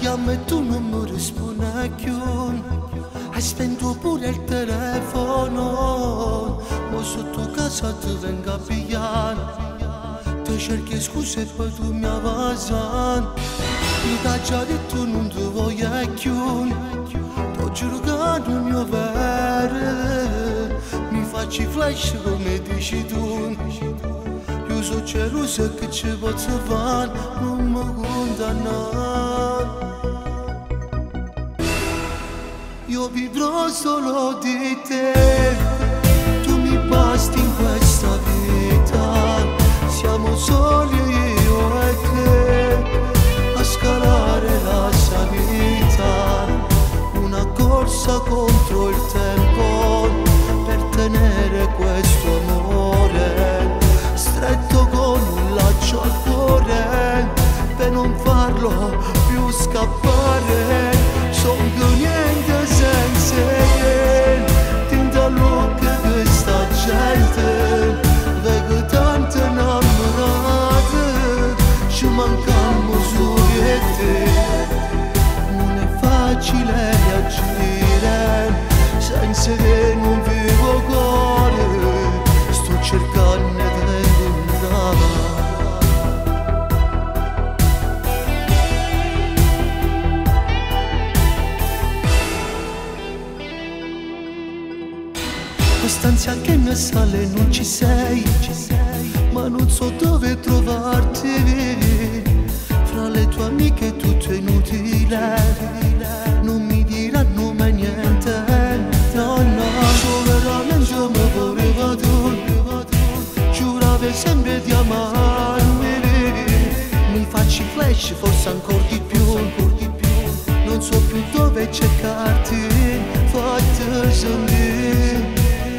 chiamo e tu non mi rispondi più. Hai spento pure il telefono, ma sotto casa ti vengo a pigliare. Ti cerchi scuse e poi tu mi avvasi. Io t'ho già detto non ti voglio più. T'ho giuro che non mi vero. Mi faccio flash come dici tu. Io so geloso che ci posso fare, non mi condannare. Io vivrò solo di te, tu mi basti in questa vita. Siamo soli io e te, a scalare la salita. Una corsa contro il tempo, per tenere questo amore stretto con un laccio al cuore, per non farlo più scappare. Son più niente senza te, tinta l'occhio di sta gente. Vedo tante innamorate, ci mancano solo io e te. Non è facile reagire, senza che non vivo cuore. Sto cercando di incontrare. Quest'ansia che mi sale non ci sei, ma non so dove trovarti. Fra le tue amiche è tutto inutile, non mi diranno mai niente. No, no, io veramente mi voleva tu, giuravi sempre di amarmi. Mi faccio flash, forse ancora di più. Non so più dove cercarti, fatti sentire.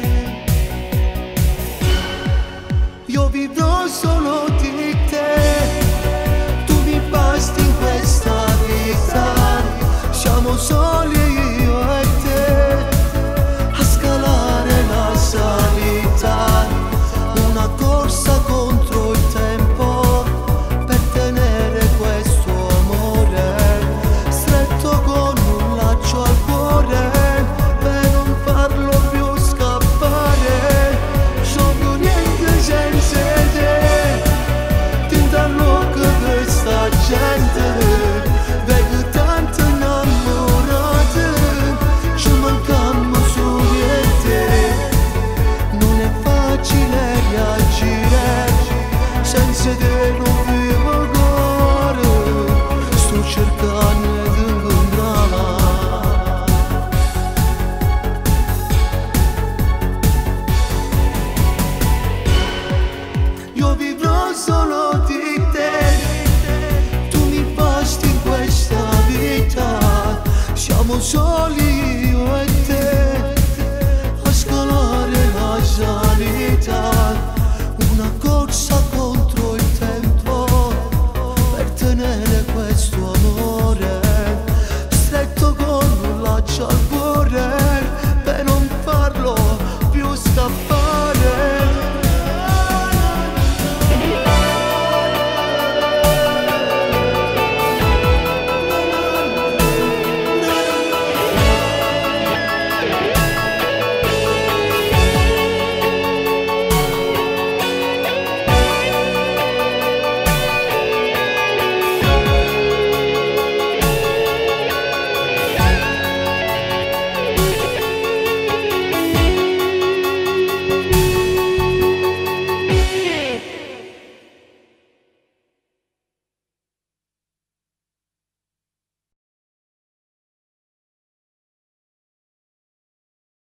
Io vivrò solo di te, tu mi basti in questa vita. Siamo soli io e te, a scalare la salita. Una corsa contro il tempo, per tenere questo amore stretto con un laccio al cuore, per non farlo più scappare. Sono niente senza te, tinta l'occhio di sta gente. Vedo tante innamorate, ci mancano solo io e te. Non è facile reagire, senza te non vivo cuore. Sto cercando di incontrarla. Io vivrò solo di te, tu mi basti in questa vita. Siamo soli